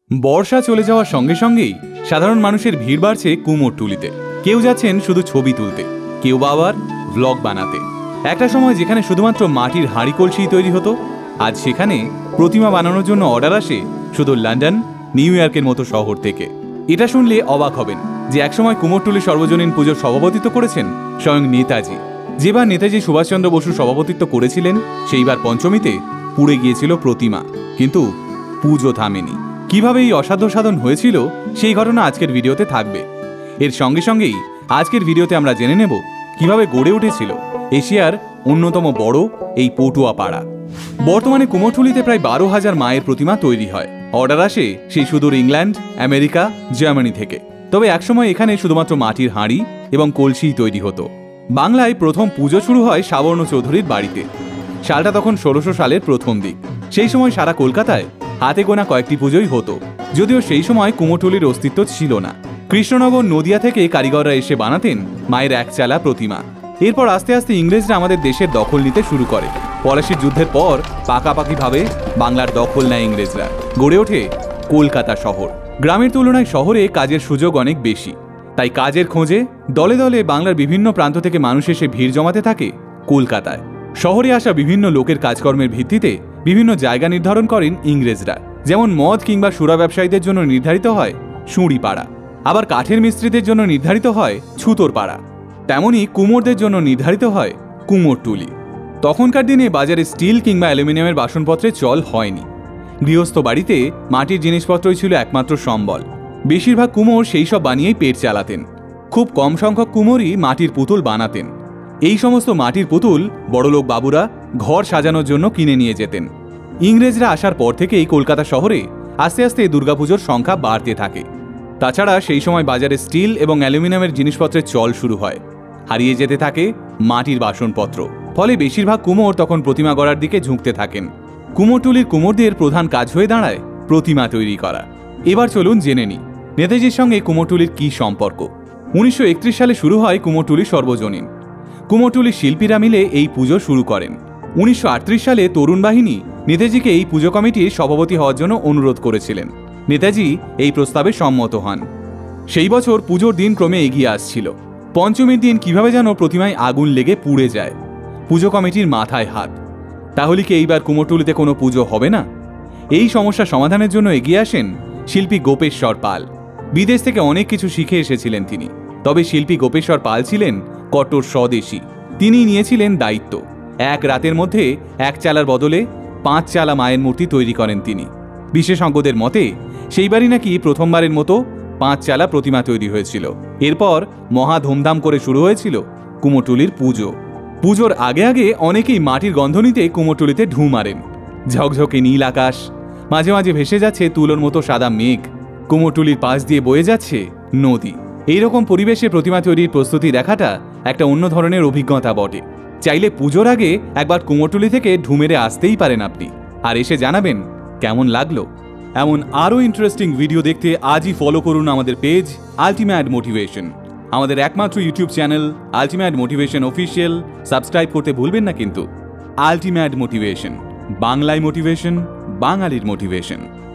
বর্ষা চলে যাওয়ার সঙ্গে সঙ্গেই সাধারণ মানুষের ভিড় বাড়ছে কুমোরটুলিতে। কেউ যাচ্ছেন শুধু ছবি তুলতে, কেউ বা আবার ব্লগ বানাতে। একটা সময় যেখানে শুধুমাত্র মাটির হাঁড়ি কলসি তৈরি হতো, আজ সেখানে প্রতিমা বানানোর জন্য অর্ডার আসে শুধু লন্ডন, নিউ ইয়র্কের মতো শহর থেকে। এটা শুনলে অবাক হবেন যে একসময় কুমোরটুলি সর্বজনীন পুজোর সভাপতিত্ব করেছেন স্বয়ং নেতাজি। যেবার নেতাজি সুভাষচন্দ্র বসু সভাপতিত্ব করেছিলেন, সেইবার পঞ্চমীতে পুড়ে গিয়েছিল প্রতিমা, কিন্তু পুজো থামেনি। কিভাবে এই অসাধ্য সাধন হয়েছিল সেই ঘটনা আজকের ভিডিওতে থাকবে। এর সঙ্গে সঙ্গেই আজকের ভিডিওতে আমরা জেনে নেব কিভাবে গড়ে উঠেছিল এশিয়ার অন্যতম বড় এই পটুয়া পাড়া। বর্তমানে কুমোরটুলিতে প্রায় 12,000 মায়ের প্রতিমা তৈরি হয়। অর্ডার আসে সেই সুদূর ইংল্যান্ড, আমেরিকা, জার্মানি থেকে। তবে একসময় এখানে শুধুমাত্র মাটির হাঁড়ি এবং কলসিই তৈরি হতো। বাংলায় প্রথম পুজো শুরু হয় সাবর্ণ চৌধুরীর বাড়িতে। সালটা তখন 1600 সালের প্রথম দিক। সেই সময় সারা কলকাতায় হাতে গোনা কয়েকটি পুজোই হতো, যদিও সেই সময় কুমোরটুলির অস্তিত্ব ছিল না। কৃষ্ণনগর, নদিয়া থেকে কারিগররা এসে বানাতেন মায়ের একচালা প্রতিমা। এরপর আস্তে আস্তে ইংরেজরা আমাদের দেশের দখল নিতে শুরু করে। পলাশির যুদ্ধের পর পাকাপাকিভাবে বাংলার দখল নেয় ইংরেজরা। গড়ে ওঠে কলকাতা শহর। গ্রামের তুলনায় শহরে কাজের সুযোগ অনেক বেশি, তাই কাজের খোঁজে দলে দলে বাংলার বিভিন্ন প্রান্ত থেকে মানুষ এসে ভিড় জমাতে থাকে কলকাতায়। শহরে আসা বিভিন্ন লোকের কাজকর্মের ভিত্তিতে বিভিন্ন জায়গা নির্ধারণ করেন ইংরেজরা। যেমন মদ কিংবা সুরা ব্যবসায়ীদের জন্য নির্ধারিত হয় সুঁড়িপাড়া, আবার কাঠের মিস্ত্রিদের জন্য নির্ধারিত হয় ছুতোর পাড়া, তেমনি কুমোরদের জন্য নির্ধারিত হয় কুমোরটুলি। তখনকার দিনে বাজারে স্টিল কিংবা অ্যালুমিনিয়ামের বাসনপত্রের চল হয়নি। গৃহস্থ বাড়িতে মাটির জিনিসপত্রই ছিল একমাত্র সম্বল। বেশিরভাগ কুমোর সেই সব বানিয়েই পেট চালাতেন। খুব কম সংখ্যক কুমোরই মাটির পুতুল বানাতেন। এই সমস্ত মাটির পুতুল বড়লোক বাবুরা ঘর সাজানোর জন্য কিনে নিয়ে যেতেন। ইংরেজরা আসার পর থেকেই কলকাতা শহরে আস্তে আস্তে দুর্গাপুজোর সংখ্যা বাড়তে থাকে। তাছাড়া সেই সময় বাজারে স্টিল এবং অ্যালুমিনিয়ামের জিনিসপত্রের চল শুরু হয়। হারিয়ে যেতে থাকে মাটির বাসনপত্র। ফলে বেশিরভাগ কুমোর তখন প্রতিমা গড়ার দিকে ঝুঁকতে থাকেন। কুমোরটুলির কুমোরদের প্রধান কাজ হয়ে দাঁড়ায় প্রতিমা তৈরি করা। এবার চলুন জেনে নিই নেতাজির সঙ্গে কুমোরটুলির কী সম্পর্ক। 1931 সালে শুরু হয় কুমোরটুলি সর্বজনীন। কুমোরটুলির শিল্পীরা মিলে এই পুজো শুরু করেন। 1938 সালে তরুণ বাহিনী নেতাজিকে এই পুজো কমিটির সভাপতি হওয়ার জন্য অনুরোধ করেছিলেন। নেতাজি এই প্রস্তাবে সম্মত হন। সেই বছর পুজোর দিন ক্রমে এগিয়ে আসছিল। পঞ্চমীর দিন কিভাবে যেন প্রতিমায় আগুন লেগে পুড়ে যায়। পুজো কমিটির মাথায় হাত। তাহলে কি এইবার কুমোরটুলিতে কোনো পুজো হবে না? এই সমস্যা সমাধানের জন্য এগিয়ে আসেন শিল্পী গোপেশ্বর পাল। বিদেশ থেকে অনেক কিছু শিখে এসেছিলেন তিনি। তবে শিল্পী গোপেশ্বর পাল ছিলেন কট্টর স্বদেশী। তিনি নিয়েছিলেন দায়িত্ব। এক রাতের মধ্যে এক চালার বদলে 5 চালা মায়ের মূর্তি তৈরি করেন তিনি। বিশেষজ্ঞদের মতে সেইবারই নাকি প্রথমবারের মতো 5 চালা প্রতিমা তৈরি হয়েছিল। এরপর মহা ধুমধাম করে শুরু হয়েছিল কুমোরটুলির পুজো। পুজোর আগে আগে অনেকেই মাটির গন্ধ নিতে কুমোরটুলিতে ঢু মারেন। ঝকঝকে নীল আকাশ, মাঝে মাঝে ভেসে যাচ্ছে তুলোর মতো সাদা মেঘ, কুমোরটুলির পাশ দিয়ে বয়ে যাচ্ছে নদী। এইরকম পরিবেশে প্রতিমা তৈরির প্রস্তুতি দেখাটা একটা অন্য ধরনের অভিজ্ঞতা বটে। চাইলে পুজোর আগে একবার কুমোরটুলি থেকে ঢু মেরে আসতেই পারেন আপনি, আর এসে জানাবেন কেমন লাগলো। এমন আরও ইন্টারেস্টিং ভিডিও দেখতে আজই ফলো করুন আমাদের পেজ আল্টিমেট মোটিভেশন। আমাদের একমাত্র YouTube channel ultimate motivation official subscribe করতে ভুলবেন না কিন্তু। আল্টিমেট মোটিভেশন, বাংলায় মোটিভেশন, বাঙালির মোটিভেশন।